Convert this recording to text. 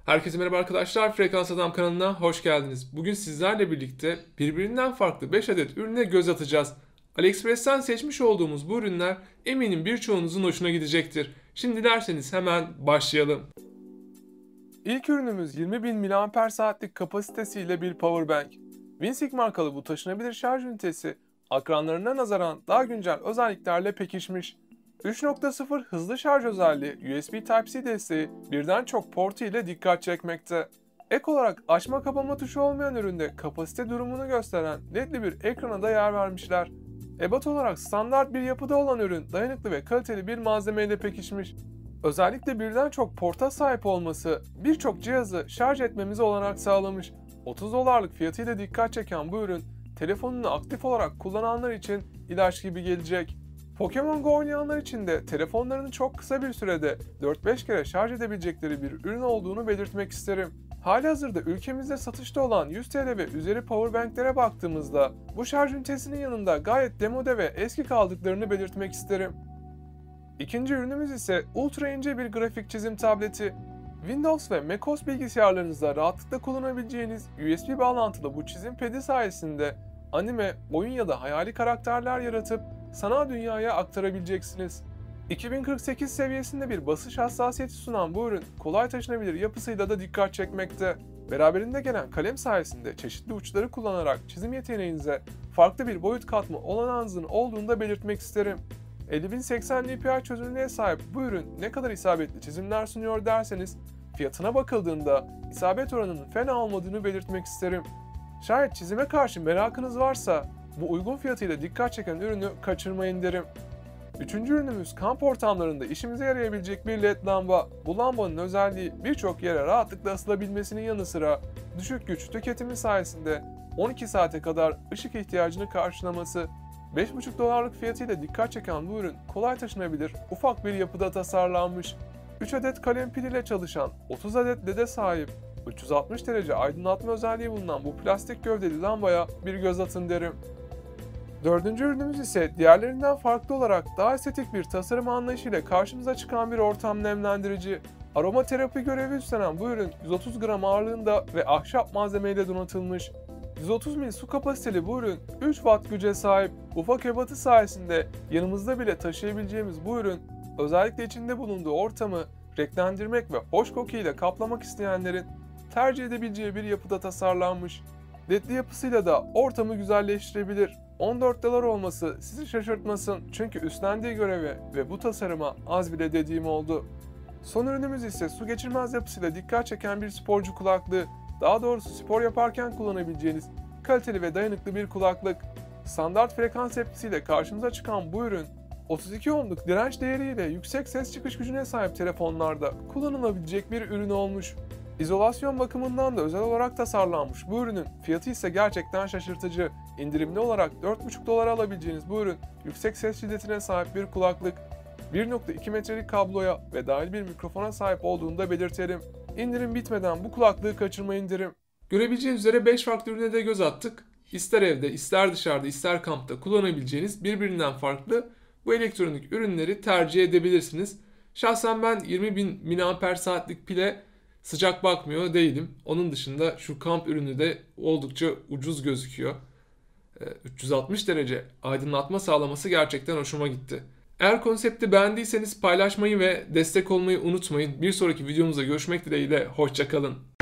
Herkese merhaba arkadaşlar, Frekans Adam kanalına hoş geldiniz. Bugün sizlerle birlikte birbirinden farklı 5 adet ürüne göz atacağız. AliExpress'ten seçmiş olduğumuz bu ürünler eminim birçoğunuzun hoşuna gidecektir. Şimdi dilerseniz hemen başlayalım. İlk ürünümüz 20.000 mAh'lik kapasitesiyle bir powerbank. Winsick markalı bu taşınabilir şarj ünitesi akranlarına nazaran daha güncel özelliklerle pekişmiş. 3.0 hızlı şarj özelliği, USB Type-C desteği birden çok portu ile dikkat çekmekte. Ek olarak açma kapama tuşu olmayan üründe kapasite durumunu gösteren ledli bir ekrana da yer vermişler. Ebat olarak standart bir yapıda olan ürün dayanıklı ve kaliteli bir malzemeyle pekişmiş. Özellikle birden çok porta sahip olması birçok cihazı şarj etmemize olanak sağlamış. 30 dolarlık fiyatıyla dikkat çeken bu ürün telefonunu aktif olarak kullananlar için ilaç gibi gelecek. Pokemon Go oynayanlar için de telefonlarını çok kısa bir sürede 4-5 kere şarj edebilecekleri bir ürün olduğunu belirtmek isterim. Halihazırda ülkemizde satışta olan 100 TL ve üzeri powerbanklere baktığımızda bu şarj ünitesinin yanında gayet demode ve eski kaldıklarını belirtmek isterim. İkinci ürünümüz ise ultra ince bir grafik çizim tableti. Windows ve macOS bilgisayarlarınızda rahatlıkla kullanabileceğiniz USB bağlantılı bu çizim pedi sayesinde anime, oyun ya da hayali karakterler yaratıp sanal dünyaya aktarabileceksiniz. 2048 seviyesinde bir basınç hassasiyeti sunan bu ürün kolay taşınabilir yapısıyla da dikkat çekmekte. Beraberinde gelen kalem sayesinde çeşitli uçları kullanarak çizim yeteneğinize farklı bir boyut katma olanağınızın olduğunu da belirtmek isterim. 5080 dpi çözünürlüğe sahip bu ürün ne kadar isabetli çizimler sunuyor derseniz fiyatına bakıldığında isabet oranının fena olmadığını belirtmek isterim. Şayet çizime karşı merakınız varsa bu uygun fiyatıyla dikkat çeken ürünü kaçırmayın derim. Üçüncü ürünümüz kamp ortamlarında işimize yarayabilecek bir led lamba. Bu lambanın özelliği birçok yere rahatlıkla asılabilmesinin yanı sıra düşük güç tüketimi sayesinde 12 saate kadar ışık ihtiyacını karşılaması. 5,5 dolarlık fiyatıyla dikkat çeken bu ürün kolay taşınabilir, ufak bir yapıda tasarlanmış. 3 adet kalem pil ile çalışan 30 adet LED'e sahip 360 derece aydınlatma özelliği bulunan bu plastik gövdeli lambaya bir göz atın derim. Dördüncü ürünümüz ise diğerlerinden farklı olarak daha estetik bir tasarım anlayışıyla karşımıza çıkan bir ortam nemlendirici. Aromaterapi görevi üstlenen bu ürün 130 gram ağırlığında ve ahşap malzemeyle donatılmış. 130 ml su kapasiteli bu ürün 3 watt güce sahip. Ufak ebatı sayesinde yanımızda bile taşıyabileceğimiz bu ürün özellikle içinde bulunduğu ortamı renklendirmek ve hoş koku ile kaplamak isteyenlerin tercih edebileceği bir yapıda tasarlanmış. LED'li yapısıyla da ortamı güzelleştirebilir. 14 dolar olması sizi şaşırtmasın çünkü üstlendiği göreve ve bu tasarıma az bile dediğim oldu. Son ürünümüz ise su geçirmez yapısıyla dikkat çeken bir sporcu kulaklığı. Daha doğrusu spor yaparken kullanabileceğiniz kaliteli ve dayanıklı bir kulaklık. Standart frekans etkisiyle karşımıza çıkan bu ürün 32 ohmluk direnç değeriyle yüksek ses çıkış gücüne sahip telefonlarda kullanılabilecek bir ürün olmuş. İzolasyon bakımından da özel olarak tasarlanmış bu ürünün fiyatı ise gerçekten şaşırtıcı. İndirimli olarak 4,5 dolara alabileceğiniz bu ürün yüksek ses şiddetine sahip bir kulaklık. 1,2 metrelik kabloya ve dahil bir mikrofona sahip olduğunu da belirtelim. İndirim bitmeden bu kulaklığı kaçırmayın derim. Görebileceğiniz üzere 5 farklı ürüne de göz attık. İster evde, ister dışarıda, ister kampta kullanabileceğiniz birbirinden farklı bu elektronik ürünleri tercih edebilirsiniz. Şahsen ben 20.000 mAh'lik pile sıcak bakmıyor değilim. Onun dışında şu kamp ürünü de oldukça ucuz gözüküyor. 360 derece aydınlatma sağlaması gerçekten hoşuma gitti. Eğer konsepti beğendiyseniz paylaşmayı ve destek olmayı unutmayın. Bir sonraki videomuzda görüşmek dileğiyle, hoşça kalın.